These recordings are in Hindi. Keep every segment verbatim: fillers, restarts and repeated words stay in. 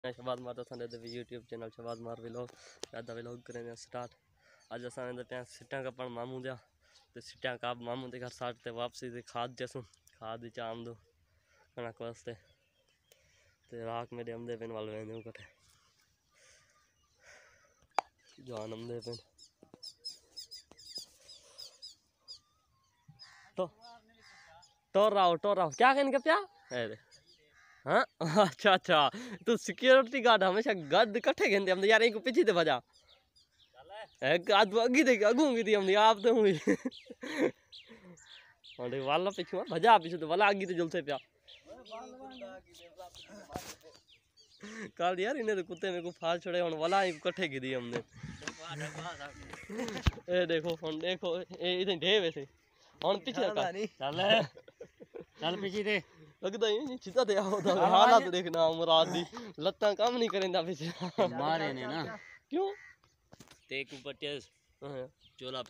मैं शहबाज मार असां दे यूट्यूब चैनल शहबाज मार व्लॉग ज़्यादा व्लॉग करें स्टार्ट। अज असां पे सिट्टा कपण मामू दिया तो सिट्टा का मामू के घर साठ ते वापसी ते खाद जसूँ खाद चाम दो कणक वास्ते ते राख मेरे अमदे पिन वाल वेंदे कटे जान अमदे पिन तो टोर रहा टोर रहा क्या कहने क्या अरे हाँ अच्छा अच्छा तू सिक्योरिटी गार्ड हमेशा गार्ड इकट्ठे कहते हम यार इनको पीछे दे बजा एक आध अगी दे अगूंगी थी हमने आप तो हुई और वाला पीछे भजा पीछे तो वाला आगी तो जलते प्या कल यार इन्हें तो कुत्ते मेरे को फाल छोड़े और वाला इकट्ठे की दी हमने ए देखो हम देखो ए इधर ढेर वैसे और पीछे चल चल पीछे दे लगता ही नहीं चिता दे आओ तो हालात देखना मुराद दी लत्ता काम नहीं करेंदा पीछे मारे ने ना क्यों तेक ऊपर टेस चोला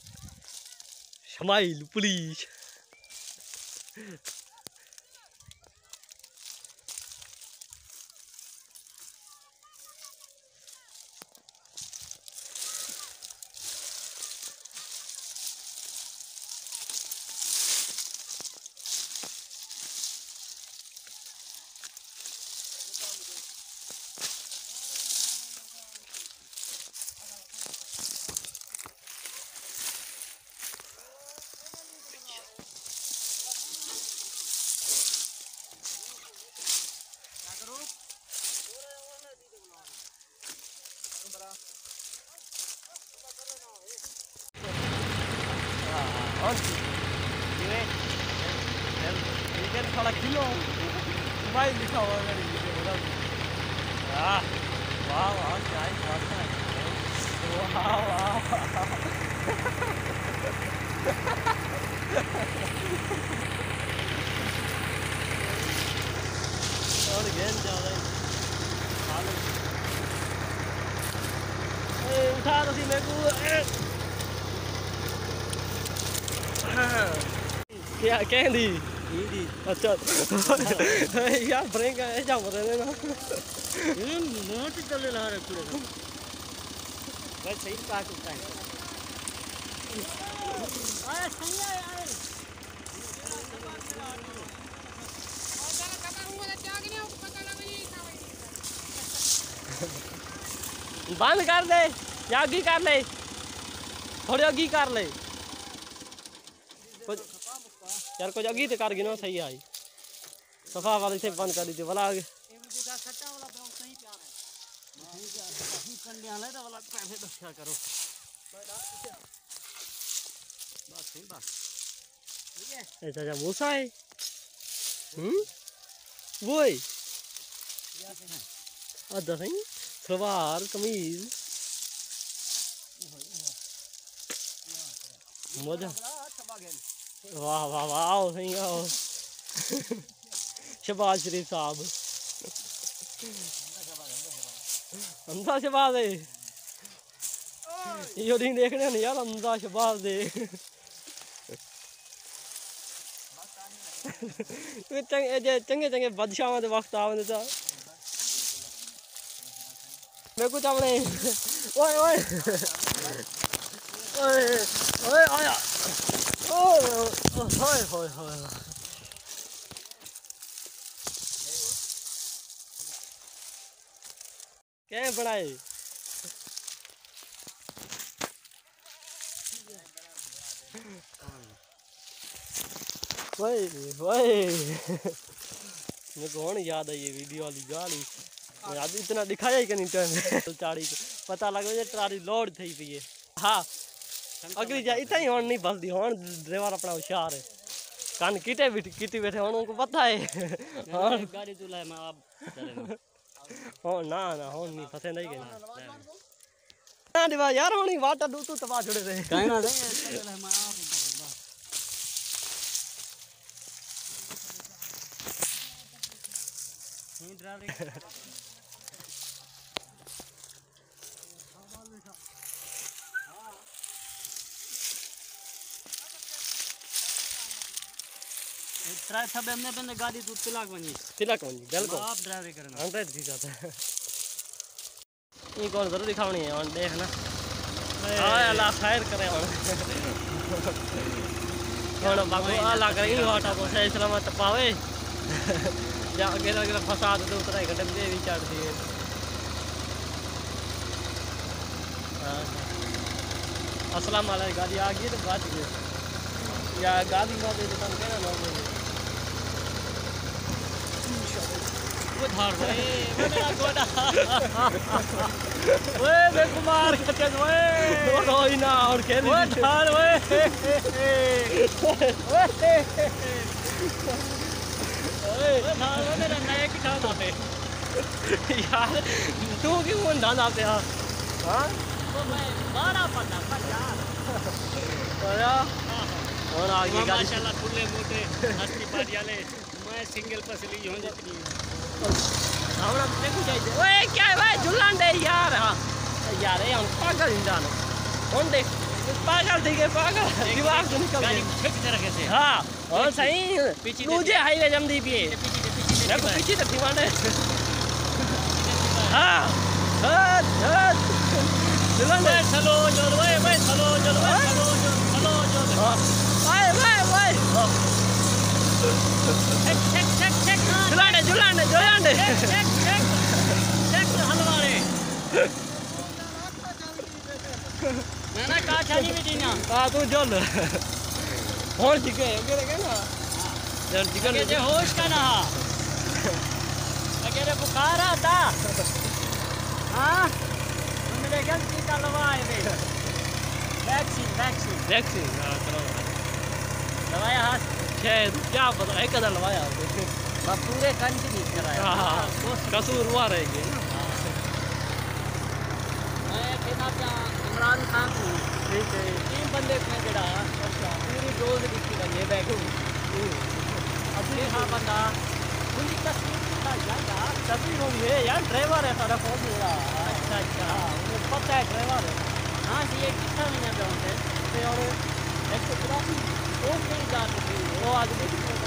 स्माइल प्लीज थोड़ा किलो स्माइल लिखा हुआ है वाह वाह वाह क्या ही बात है वाह वाह और गेंद जा रहा है उठा तो मेरे को क्या कह दी अच्छा यार ब्रेक है जा रहे ना मोट चले ला रहे पूरे भाई सही काट उठा है अरे सही है यार बंद कर दे या अगी कर ले थोड़ी अगी कर ले यार कुछ अगी तो कर गिनो सही आई सफा वाले से बंद कर दी थी वाला आगे करो ऐसा क्या मूसा है हम्म वो है अदा सही सलवार कमीज मजा वाह वाह वाह आओ सही आओ शहबाज शरीफ साहब हमदा शहबाज है यो दिन देखने नहीं यार हमदा शहबाज दे चंगे चंगे चंगे बादशाह के वक्त आवे तो मैं कुछ अपने ओए ओए ओए ओए आया ओए होए होए होए क्या बनाए वही वही मेरे को कौन याद है ये वीडियो वाली गाली आज इतना दिखाया ही नहीं टाइम चाड़ी को पता लग रहा ट्राली लोड थी पी है हाँ अगली जा इतना ही हॉर्न नहीं बसती हॉर्न ड्राइवर अपना होशियार है कान किटे भी किटी बैठे हॉर्न उनको पता है हॉर्न गाड़ी चला है मैं आप हॉर्न ना ना हॉर्न नहीं फंसे नहीं गए ना दिवा यार हॉर्न वाटा दू तू तबा छोड़े थे काहे ना दे मैं आप नहीं ड्राइवर ट्राई सब हमने बंदे गाड़ी तू तिलक वनी तिलक वनी बिल्कुल आप ड्राइवर करना हंड्रेड की बात है ये कौन जरूर दिखावनी है और देख ना हां अल्लाह खैर करे और और बाबू अल्लाह करे ही वाटा को सही सलामत पावे या अकेला अकेला फसाद दे उतरा घटम दे भी चढ़ दिए अस्सलाम वालेकुम गाड़ी आ गई तो बात गई या गाड़ी में दे दुकान कहना ना वो धार वे मेरा गोदा ओए बे कुमार कटे ओए वो कोई ना और खेल वो धार ओए ओए धार मेरा नया की खाना पे यार तू क्यों धान आते हैं हां तो मैं बारह पन्ना यार अरे और आगे माशाल्लाह खुले मोटे हस्ती पारी वाले मैं सिंगल पसली हो जितनी हमरा देखो चाहिए ओए क्या है भाई झुलान दे यार हां यार ये हम पागल इंसान कौन देख पागल ठीक है पागल दिमाग से निकल गया ठीक तरह से हां और सही पीछे मुझे हाईवे जमदी पिए पीछे पीछे देखो पीछे तो दीवाने हां हट हट झुलान दे चलो जोर भाई भाई चलो जोर भाई चलो जोर चलो जोर भाई भाई भाई चेक चेक चेक चेक झुलाने झुलाने झुलाने चेक चेक चेक चेक हलवारे ना ना का छानी में जीना हां तू जोल और जिके अकेले के ना जल जिके जे होश का ना अकेले बुखार आता हां मेरे गलती का लवाए दे वैक्सीन वैक्सीन वैक्सीन हां चलो लवाया हाथ शायद क्या पता है कदर लवाया बस पूरे कंच नहीं कराया हां कसूर हुआ रहेगी मैं कहना क्या इमरान खान को ठीक है तीन बंदे में जड़ा अच्छा पूरी डोज दिखती है बैग अब ये हां बंदा पूरी तस्वीर का जाएगा तस्वीर होगी है यार ड्राइवर है सारा फोन मेरा अच्छा अच्छा मुझे पता है ड्राइवर है हां ये कितना महीना पे होते हैं और एक तो पूरा वो नहीं जा सकती वो आदमी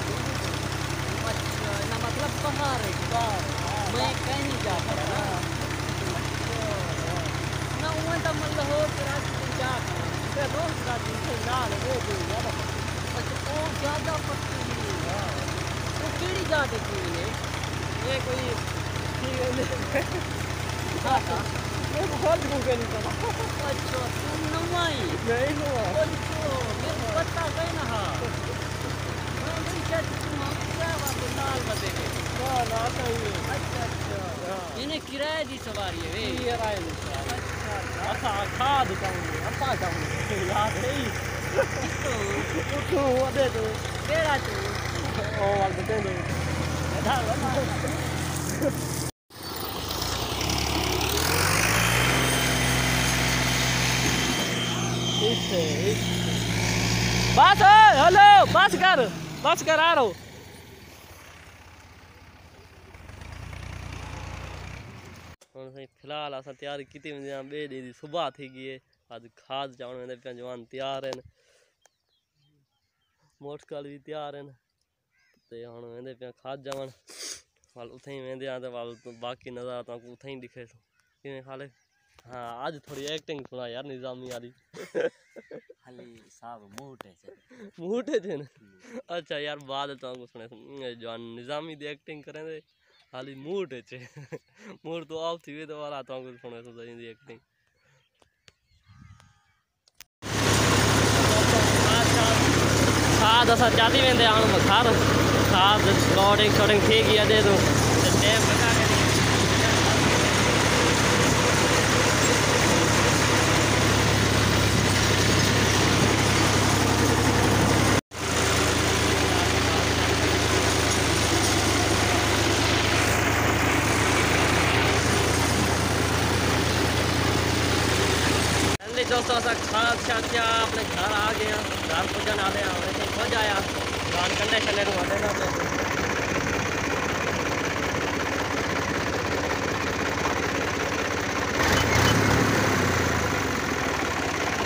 अच्छा ना मतलब बाहर है बाहर मैं कहीं नहीं जा सकता ना वो तो मतलब हो तेरा जा ते रोज रात से ना वो जो ज्यादा अच्छा वो ज्यादा पत्ती नहीं है वो केड़ी जा देखी है ये कोई ठीक है हां ये बहुत भूखे नहीं पड़ा अच्छा तुम नवाई नहीं हुआ अच्छा मेरे पता गए ना हां मैं नहीं चाहती तुम हम क्या बात नाल बतेगे ना ना सही अच्छा अच्छा इन्हें किराए दी सवारी है वे किराए दी सवारी अच्छा अच्छा खाद कहूंगे अपा कहूंगे याद है तू वो दे दो तेरा तू ओ वाल बते दो था ना बस हेलो बस कर बस कर आ रहा हूँ फिलहाल अस तैयारी की बे डी सुबह थी गई है अज खाद चावण वेंदे पे जवान तैयार हैं मोटरसाइकिल भी तैयार हैं ते हुण वेंदे पे खाद जावन वाल उथे ही वेंदे आ वाल बाकी नज़ारा तुमको उथे ही दिखे किवें खाले हाँ आज थोड़ी एक्टिंग सुना यार निजामी वाली खाली साहब मोटे से मोटे थे ना अच्छा यार बाद तुमको सुने जो निजामी दी एक्टिंग करें दे खाली मोटे चे मोट तो ऑफ थी वे तो वाला तुमको सुने तो दी एक्टिंग खाद असा चाली वेंदे आण खाद खाद लोडिंग शॉडिंग थी गई अदे तो टाइम लगा के दोस्तों असा खाद छाद क्या अपने घर आ गए घर पुजन आते हैं वैसे खुद आया गान कंडे शने आते ना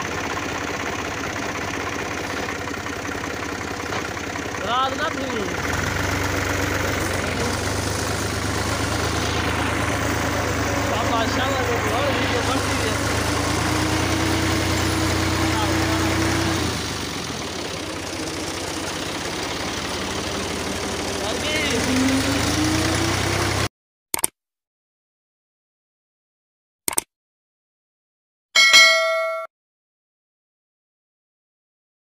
रात ना थी Lagi.